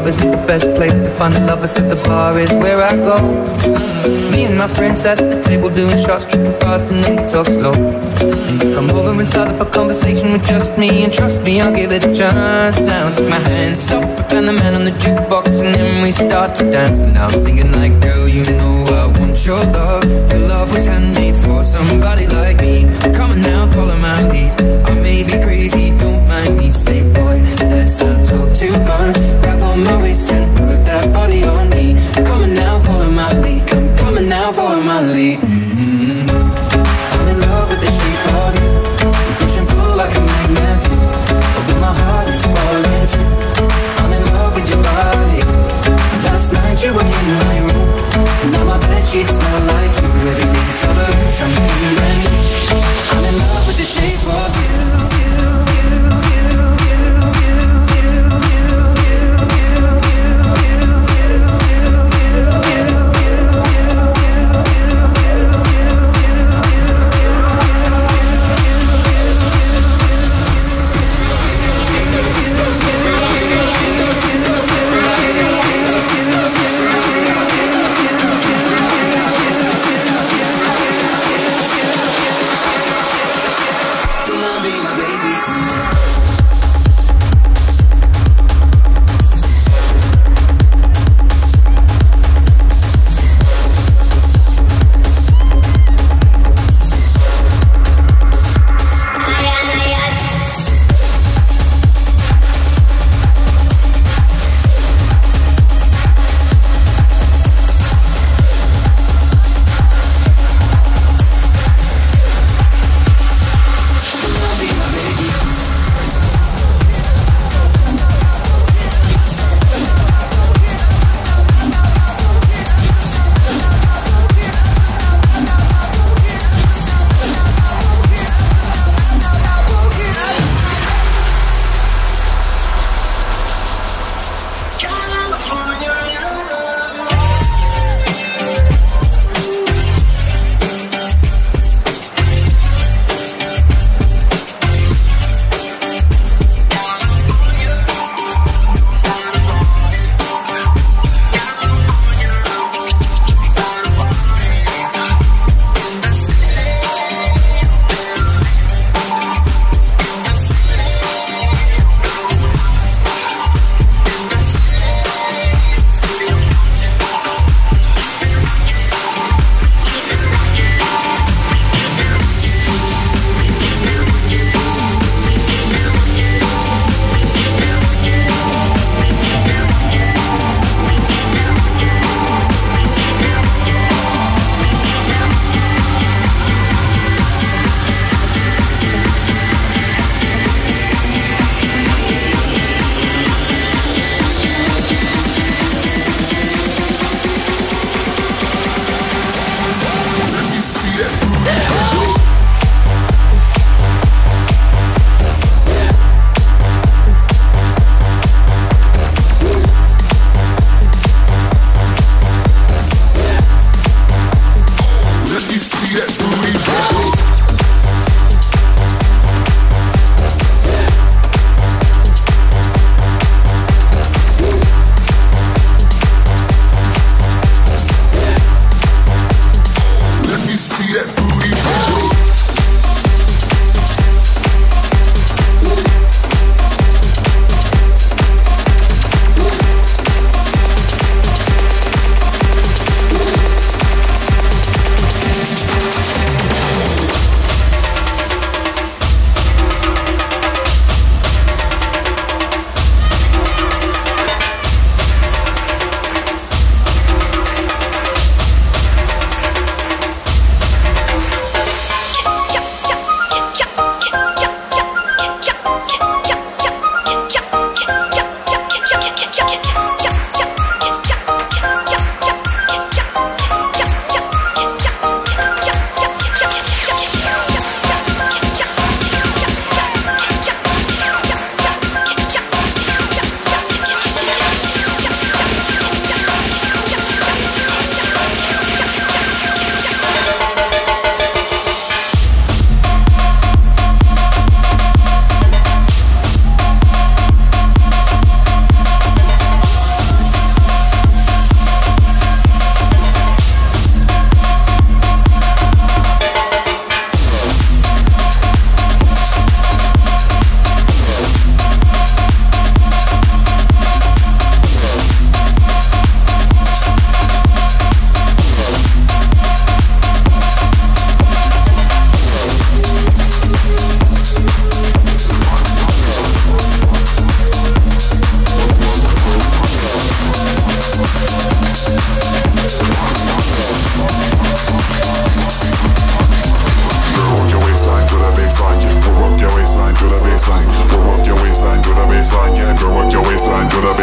club isn't the best place to find the lovers, at the bar is where I go. Me and my friends at the table doing shots, tripping fast and then we talk slow. And you come over and start up a conversation with just me, and trust me, I'll give it a chance. Now take my hand, stop it, and the man on the jukebox, and then we start to dance. And now I'm singing like, girl, you know I want your love. Your love was handmade for somebody like me. Come on now, follow my lead. I may be crazy, don't mind me. Say, boy, let's not talk too much. Grab on my waist and put that body on me. Come on now, follow my lead. Come coming now, follow my lead. I'm in love with the shape of you. You push and pull like a magnet do. Although my heart is falling too. I'm in love with your body. Last night you were in my room, and now my bedsheets smell like you. Every day discovering something brand new. I'm in love with the shape of you.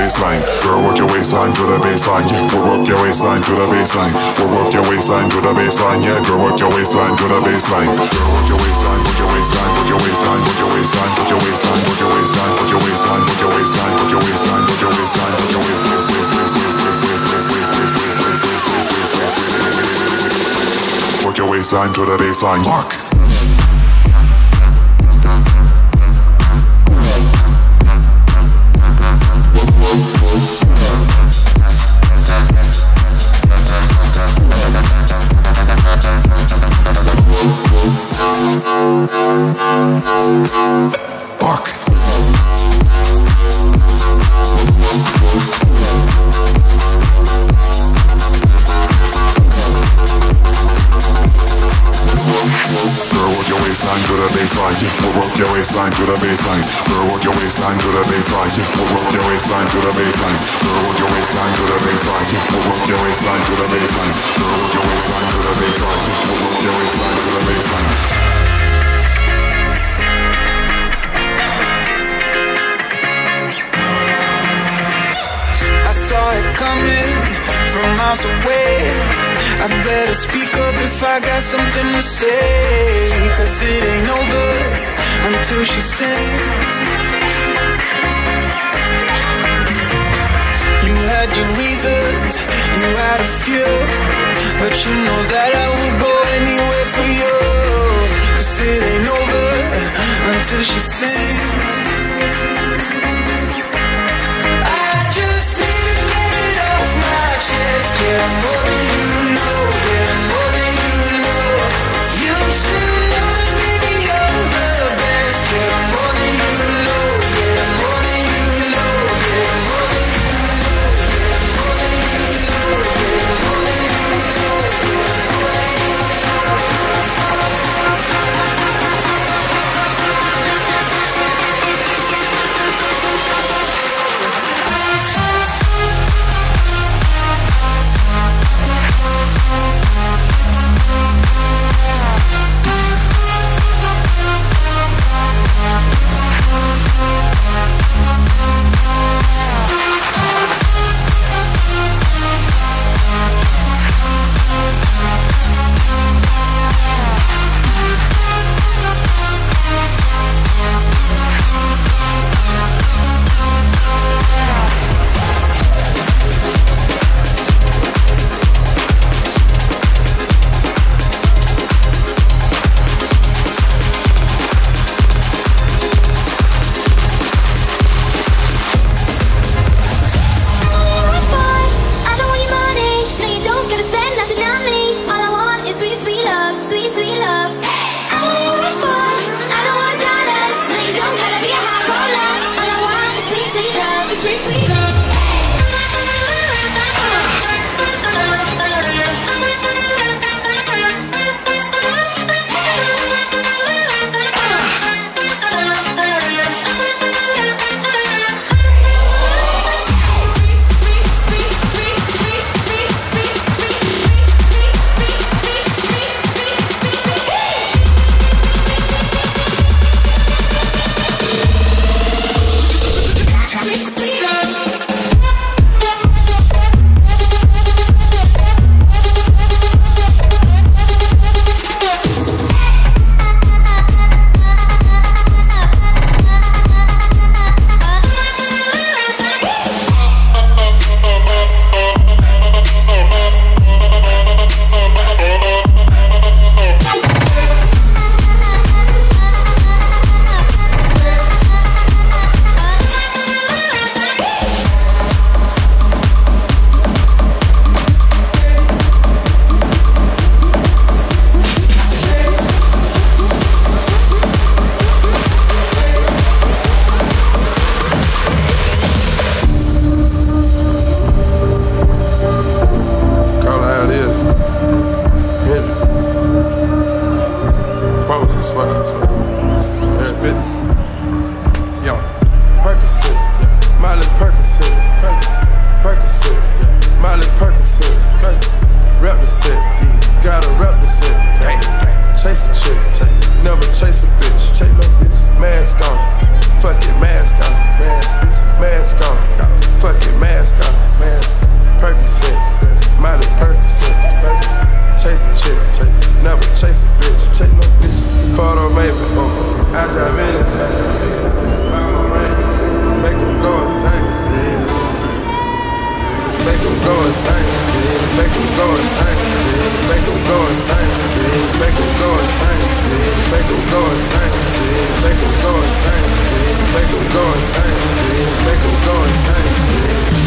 baseline. Girl, work your waistline to the baseline. Yeah, work your waistline to the baseline. Work your waistline to the baseline. Yeah, girl, work your waistline to the baseline. Girl, work your waistline, work your waistline, work your waistline, work your waistline, work your waistline, work your waistline, work your waistline, work your waistline, work your waistline, work your waistline, work your waistline, work your waistline to the baseline. Fuck. Waistline to the baseline, girl, work your waistline to the baseline. Yeah, work your waistline to the baseline. Girl, work your waistline to the baseline. Yeah, work your waistline to the baseline. Girl, work your waistline to the baseline. Yeah, work your waistline to the baseline. I saw it coming from miles away. I better speak up if I got something to say, 'cause it ain't over until she sings. You had your reasons, you had a few, but you know that I would go anywhere for you, 'cause it ain't over until she sings. I just need to get it off my chest. Yeah, more than you know, yeah, more than you know. You should know that baby you're the best. Yeah, more than you know, yeah, more than you know, yeah, more than you know, yeah, more than you know, yeah, more than you know, yeah. go insane. Make them go insane. Make them go insane. Make them go insane. Make them go insane. Make them go insane. Make them go insane. Make them go insane.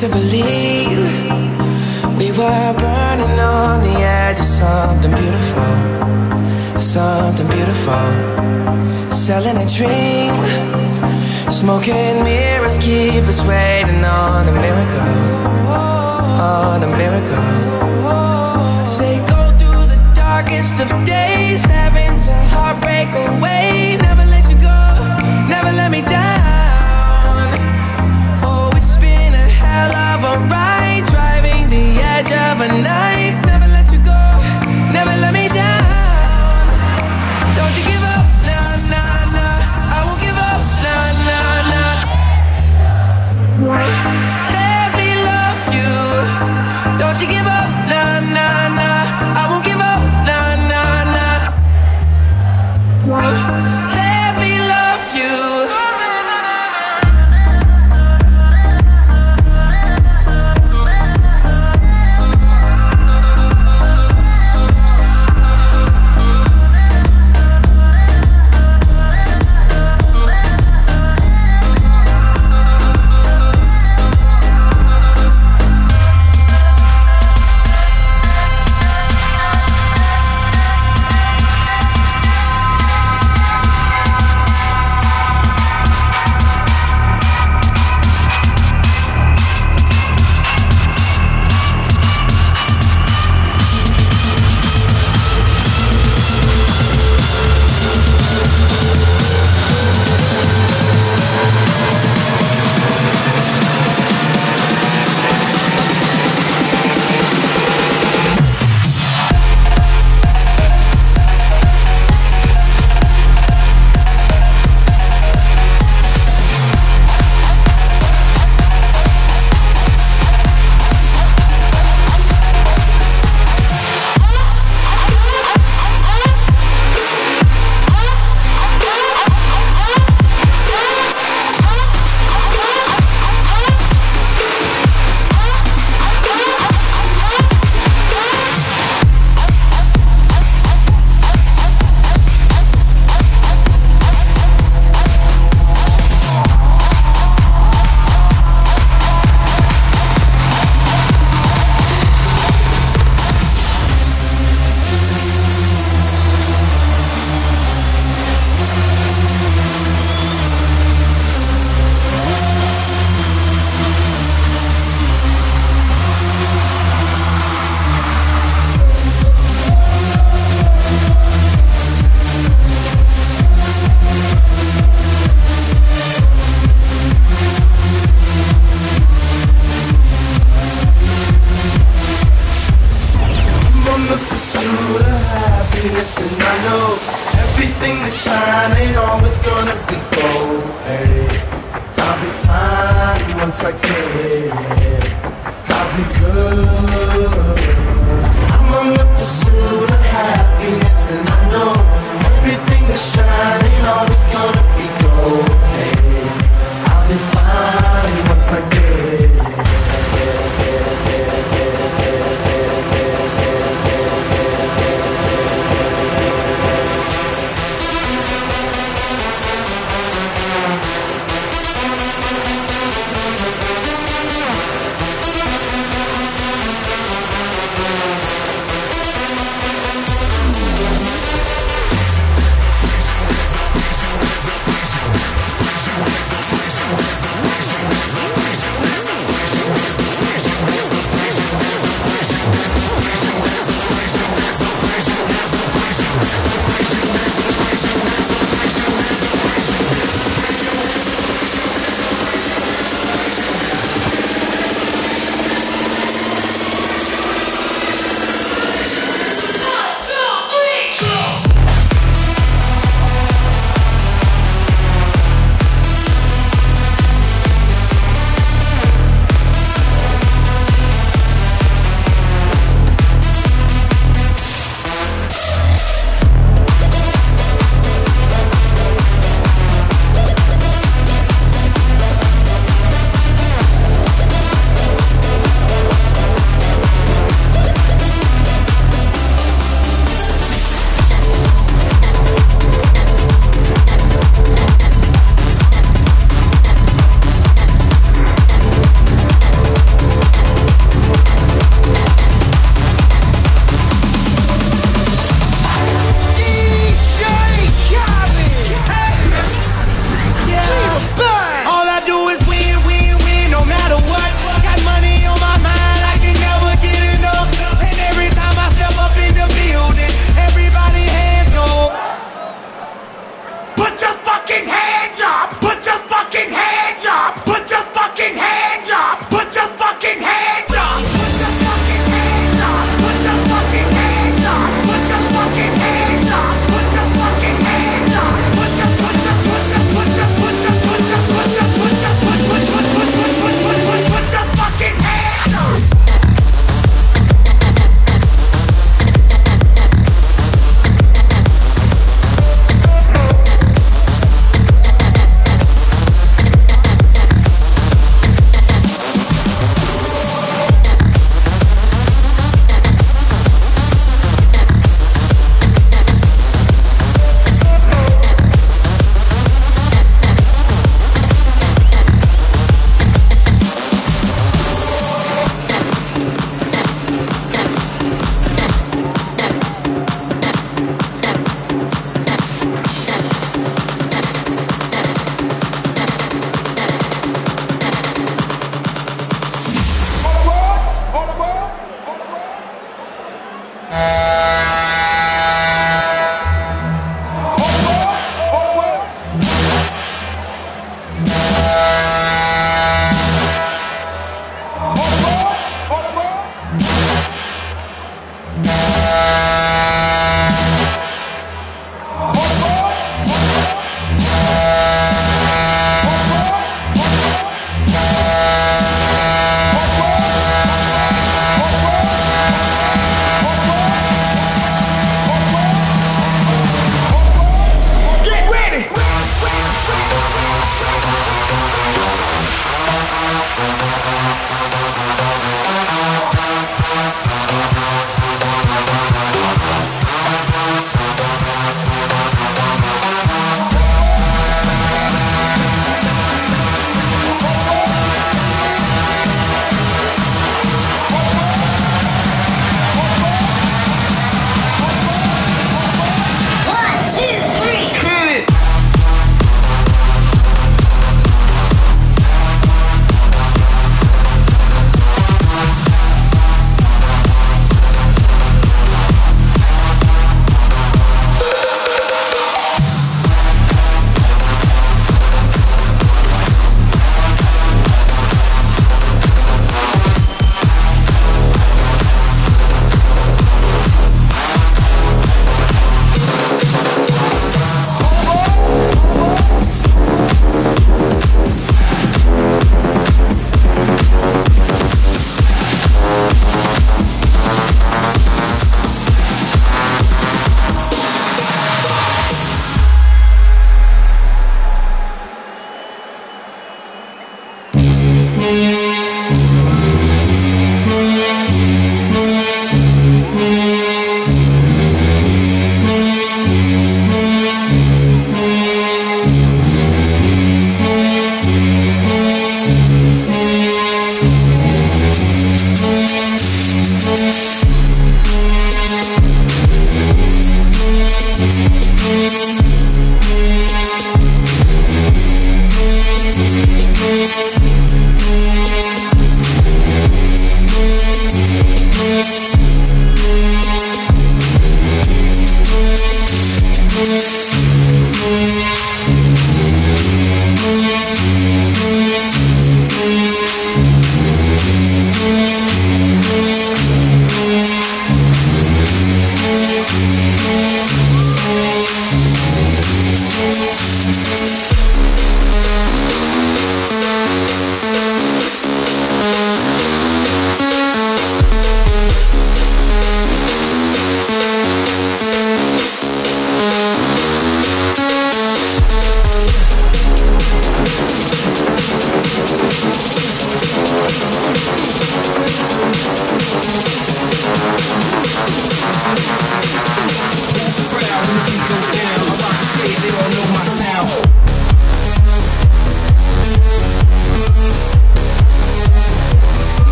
to believe we were burning on the edge of something beautiful, something beautiful. Selling a dream, smoking mirrors keep us waiting on a miracle, on a miracle. Say go through the darkest of days, heaven's a heartbreak away. Never let you go, never let me down. Oh, it's been a hell of a ride, driving the edge of a knife. Never let you go, never let me down. Don't you give up, nah, nah, nah. I won't give up, nah, nah, nah. Let me love you. Don't you give up, nah, nah, nah. I won't give up, nah, nah, nah. Let me love you.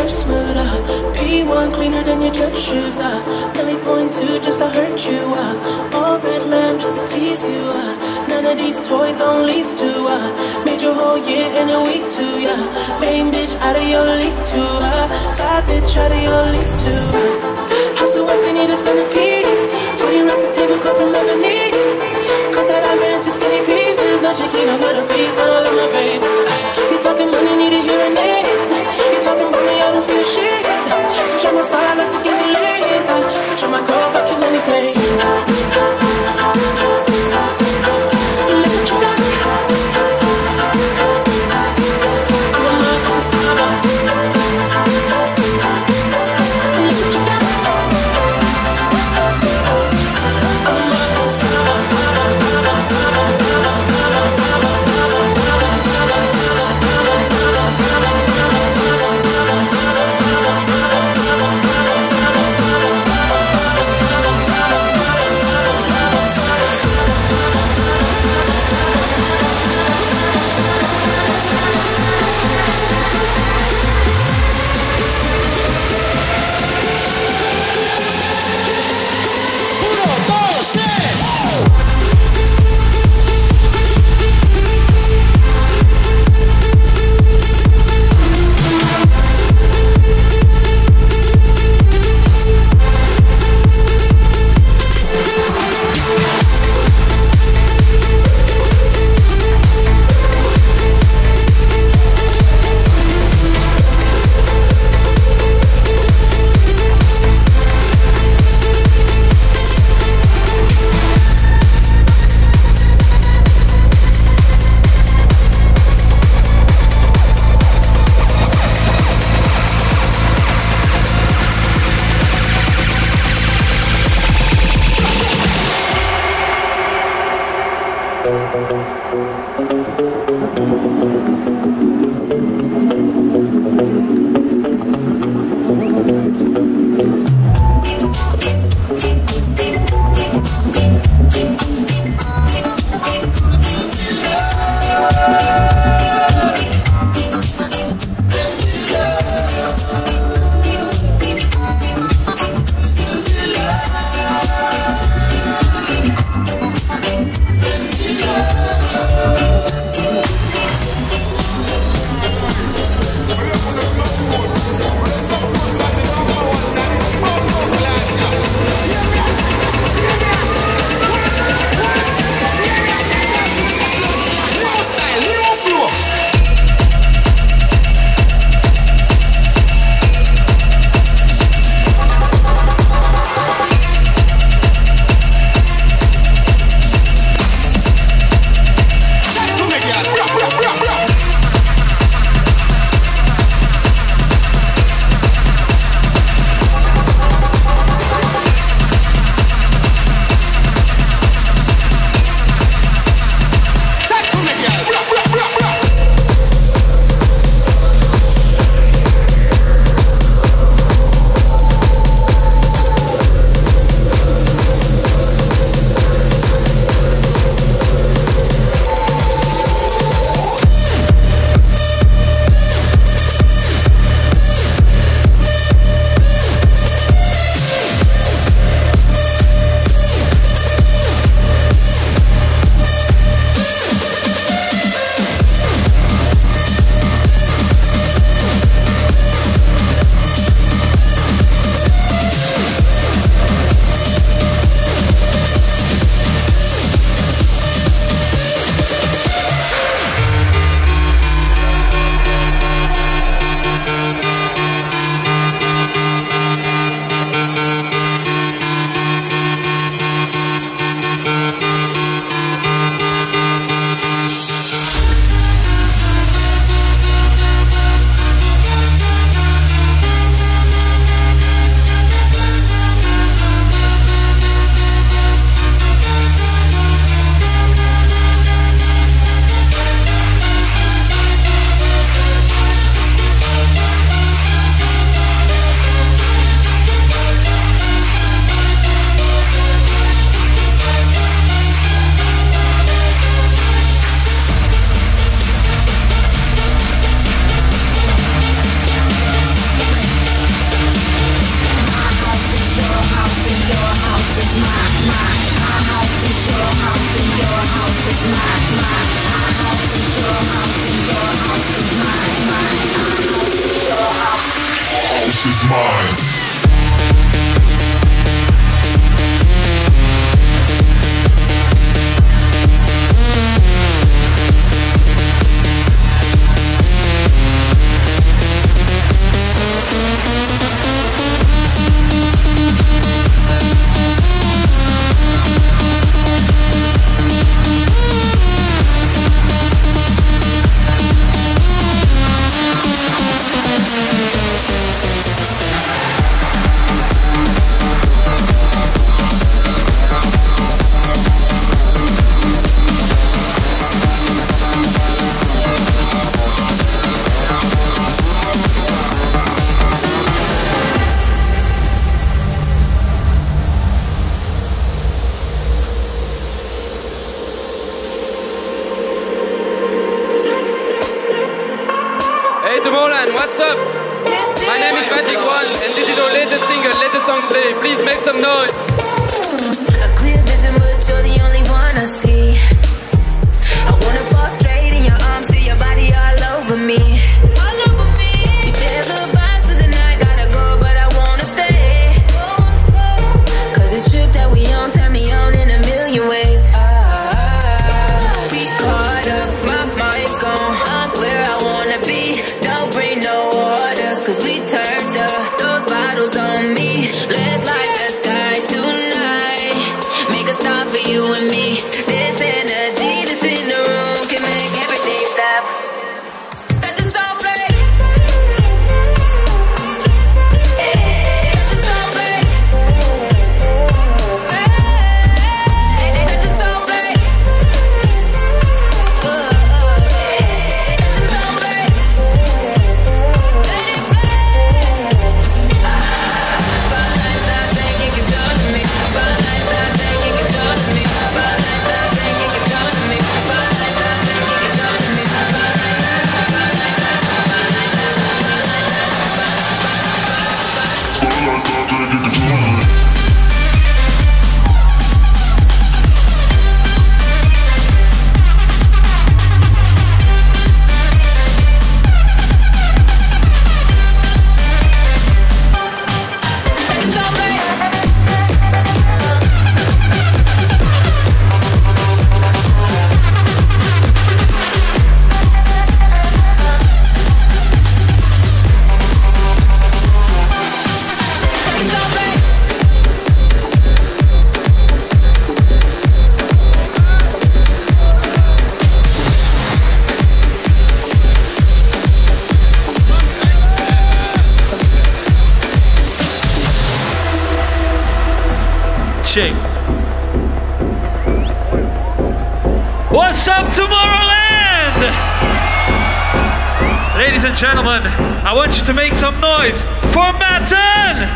smooth, P1 cleaner than your church shoes, Belly point two just to hurt you, all red lamb just to tease you, none of these toys on lease to, made your whole year in a week too, yeah. Main bitch out of your league too, side bitch out of your league too, house of work, they need a centerpiece, 20 racks a table come from Lebanese, cut that iron into skinny pieces, now she clean up with her face, but I love my baby, you talking money, need a hearing aid, you talking about me, I don't see a shit, switch on my side, like to get it laid, switch on my car, fuck you, let me play, look what you done, I'm a motherfucking star, look what you done, I'm a motherfucking star. this is mine. What's up? My name is Magic One, and this is our latest single. Let the song play. Please make some noise. A clear vision, but you're the only one I see. I wanna fall straight in your arms, feel your body all over me. All over me. You said goodbyes to the night, gotta go, but I wanna stay. Cause this trip that we on, turn me on in a million ways. We caught up, my mind gone. I'm where I wanna be. Don't bring no water, cause we turned up. Those bottles on me. Let's light the sky tonight. Make a start for you and me. This energy that's in the room can make everything stop. Let the song play. Hey, let the song play. Hey, let the song play. Let the song play. Let it play. Spotlight start taking control of me. Spotlight start taking control of me. Spotlight start taking control of me. Spotlight start taking control of me. Let the song play. Let the song play. Check. What's up, Tomorrowland? Ladies and gentlemen, I want you to make some noise for Matten!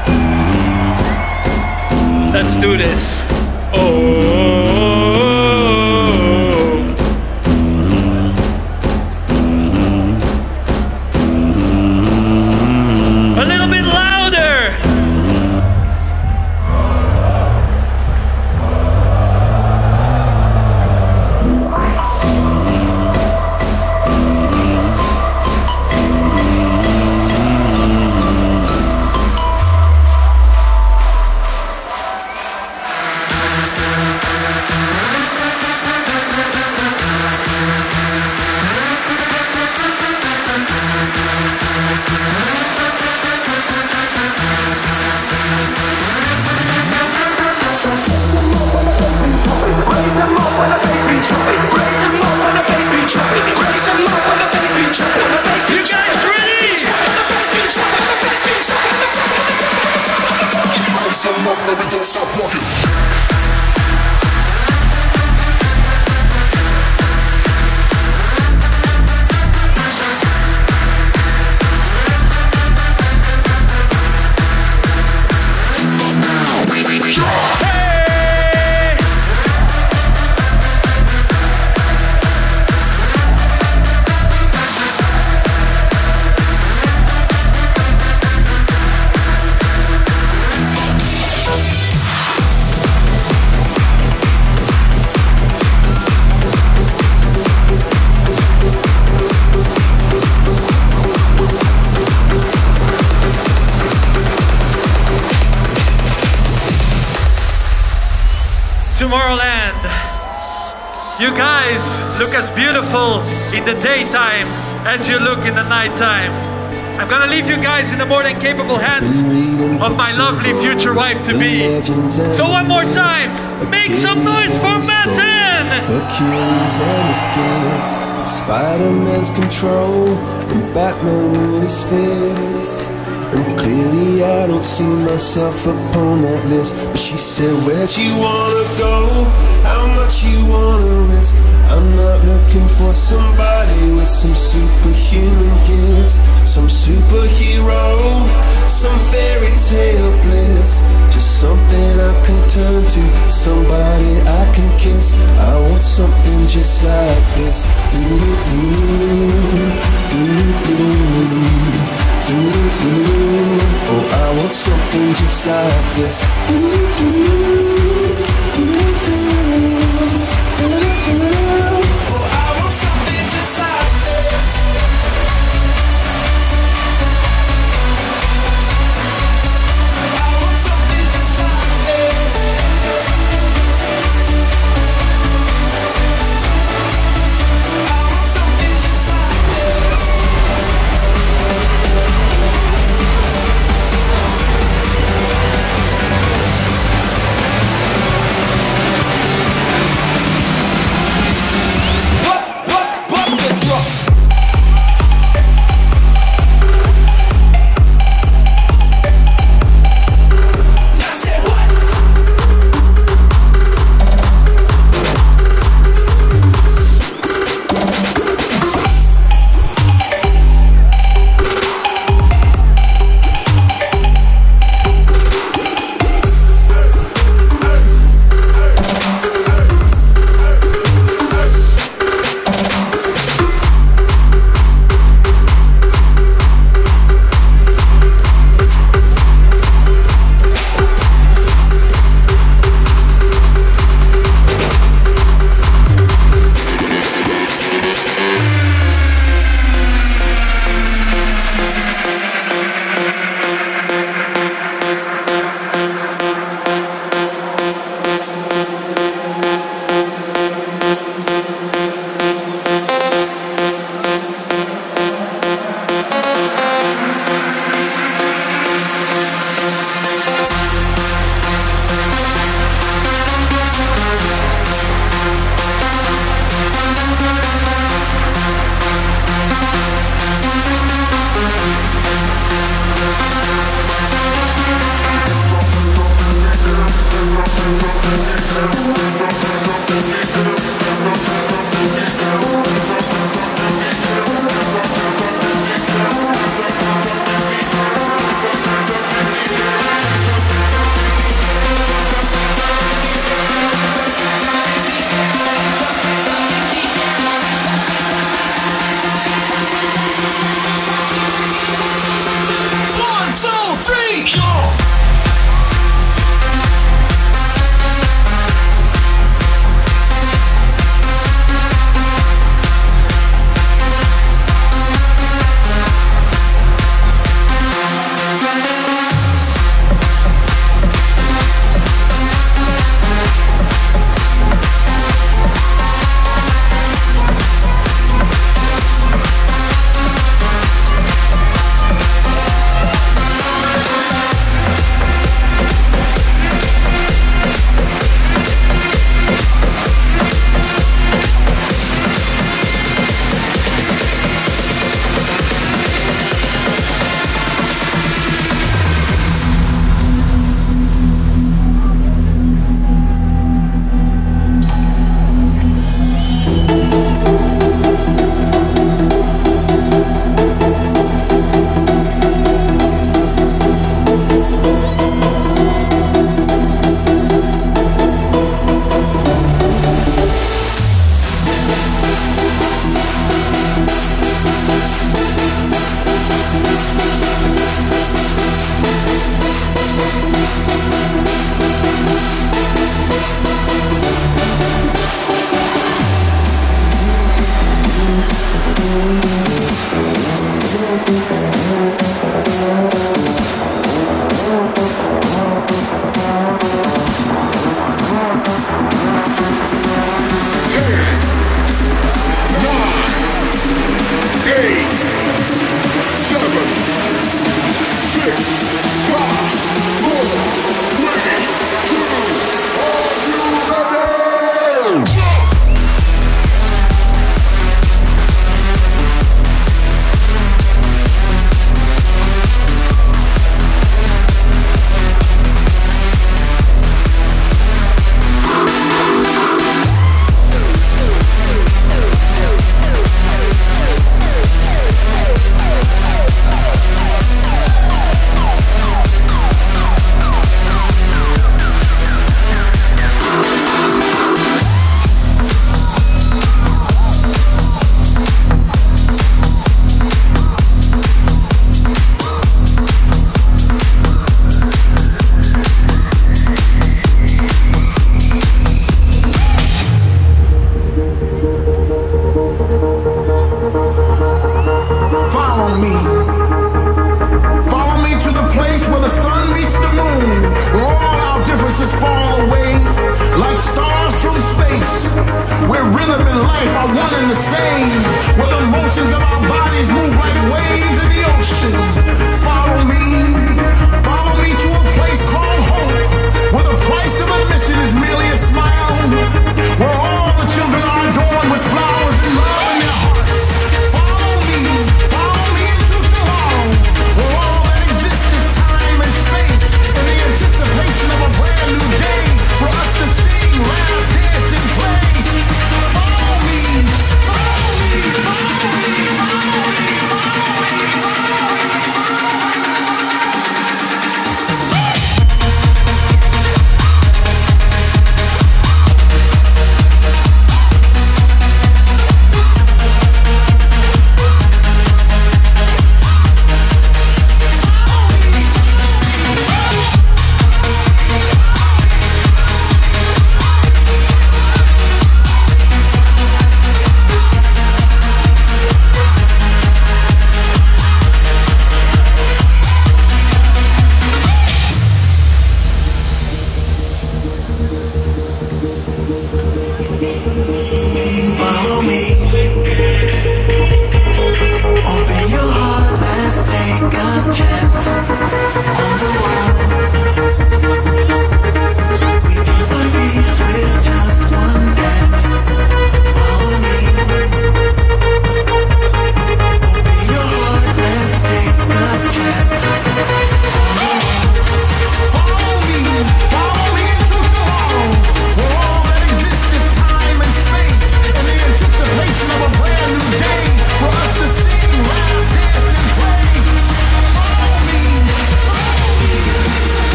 Let's do this. Oh. A little bit louder. You guys ready? Some up, but we don't stop walking. Tomorrowland. You guys look as beautiful in the daytime as you look in the nighttime. I'm gonna leave you guys in the more than capable hands of my lovely future wife-to-be. So one more time, make some noise for Matten! Achilles and his gifts, Spider-Man's control, and Batman with his fists. And clearly I don't see myself upon that list. But she said, where'd you wanna go? How much you wanna risk? I'm not looking for somebody with some superhuman gifts, some superhero, some fairy tale bliss. Just something I can turn to, somebody I can kiss. I want something just like this. Oh, I want something just like this.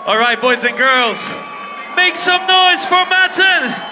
All right, boys and girls, make some noise for Matten.